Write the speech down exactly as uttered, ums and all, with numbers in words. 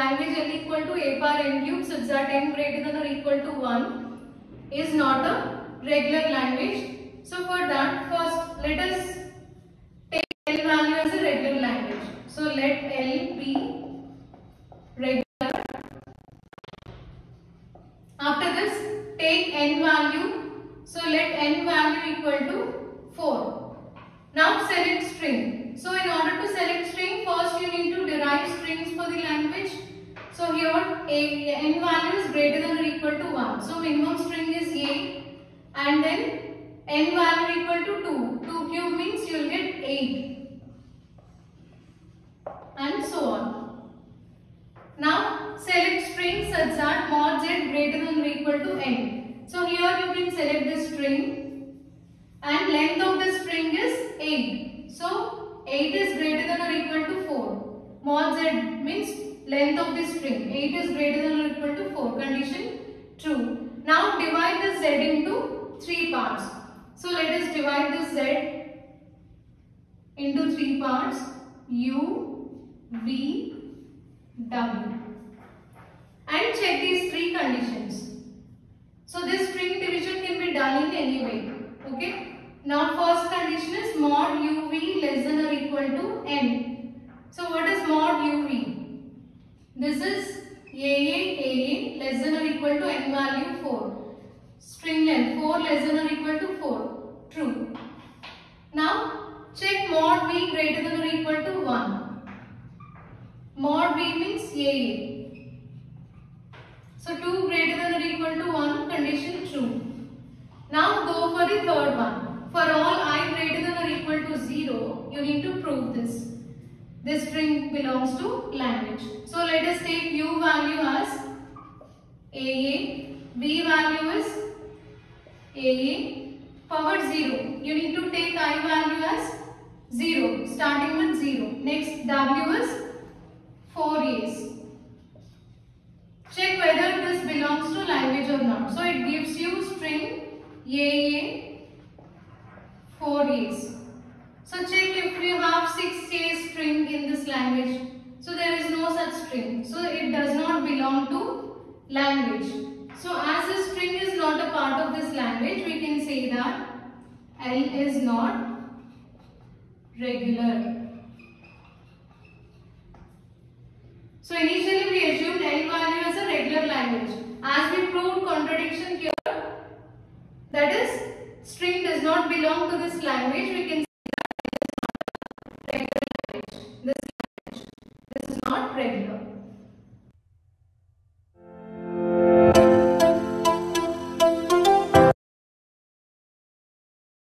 language L equal to a power n cube such that n greater than or equal to one is not a regular language. So for that, first let us take L value as a regular language. So let L be regular. After this, take n value. So let n value equal to four. Now select string. So in order to select string, first you need to derive strings for the language. So here a, n value is greater than or equal to one. So minimum string is a, and then n value equal to two. two cube means you will get eight. And so on. Now select string such that mod z greater than or equal to n. So here you can select this string. And length of the string is eight. So eight is greater than or equal to four. Mod z means length of the string. eight is greater than or equal to four. Condition true. Now divide this z into three parts. So let us divide this z into three parts. U, V, W. And check these three conditions. So this string division can be done in any way. Okay. Now first condition is mod uv less than or equal to n. So what is mod uv? This is aa aa less than or equal to n value four. String length four less than or equal to four. True. Now check mod v greater than or equal to one. Mod v means aa. So two greater than or equal to one, condition true. Now go for the third one. For all I greater than or equal to zero, you need to prove this. This string belongs to language. So let us take u value as aa, v value is aa, power zero. You need to take I value as zero, starting with zero. Next w is four a's. Check whether this belongs to language or not. So it gives you string aa, four a's. So check if you have six a string in this language. So there is no such string. So it does not belong to language. So as this string is not a part of this language, we can say that L is not regular. So initially we assumed L value as a regular language. As we proved contradiction here, that is string does not belong to this language, we can say that it is not regular language. This, this is not regular.